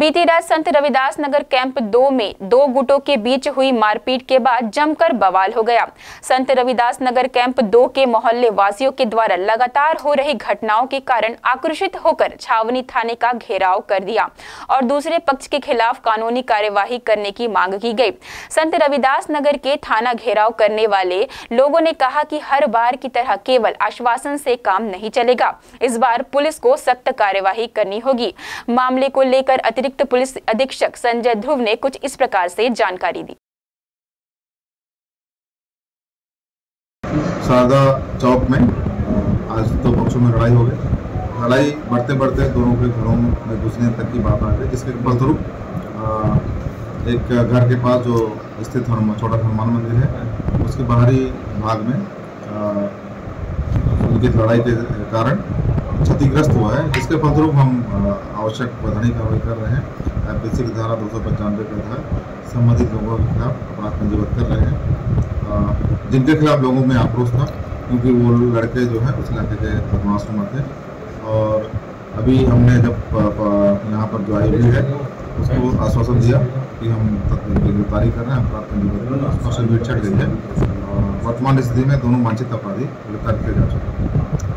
बीती रात संत रविदास नगर कैंप 2 में दो गुटों के बीच हुई मारपीट के बाद जमकर बवाल हो गया। संत रविदास नगर कैंप 2 के मोहल्ले वासियों के द्वारा लगातार हो रही घटनाओं के कारण आक्रोशित होकर छावनी थाने का घेराव कर दिया और दूसरे पक्ष के खिलाफ कानूनी कार्यवाही करने की मांग की गई। संत रविदास नगर के थाना घेराव करने वाले लोगों ने कहा कि हर बार की तरह केवल आश्वासन से काम नहीं चलेगा, इस बार पुलिस को सख्त कार्यवाही करनी होगी। मामले को लेकर अतिरिक्त पुलिस अधीक्षक संजय ध्रुव ने कुछ इस प्रकार से जानकारी दी। शारदा चौक में आज दो पक्षों में लड़ाई हो गई। लड़ाई बढ़ते बढ़ते दोनों के घरों में घुसने तक की बात आ गई, जिसके फलस्वरूप एक घर के पास जो स्थित छोटा हनुमान मंदिर है, उसके बाहरी भाग में उनकी लड़ाई के कारण क्षतिग्रस्त हुआ है, जिसके फलस्वरूप हम आवश्यक वैधानिक कार्रवाई कर रहे हैं। IPC की धारा 295 के तहत संबंधित लोगों के खिलाफ अपराध पंजीबद्ध कर रहे हैं, जिनके खिलाफ लोगों में आक्रोश था क्योंकि वो लड़के जो है उस इलाके के बदमाशनुमा थे। और अभी हमने जब यहाँ पर जो आई हुई है उसको आश्वासन दिया कि हम गिरफ्तारी कर रहे हैं, अपराध पंजीबद्ध कर रहे हैं, उसको भीड़ चढ़ गई है और वर्तमान स्थिति में दोनों वांछित अपराधी गिरफ्तार किए जा चुके हैं।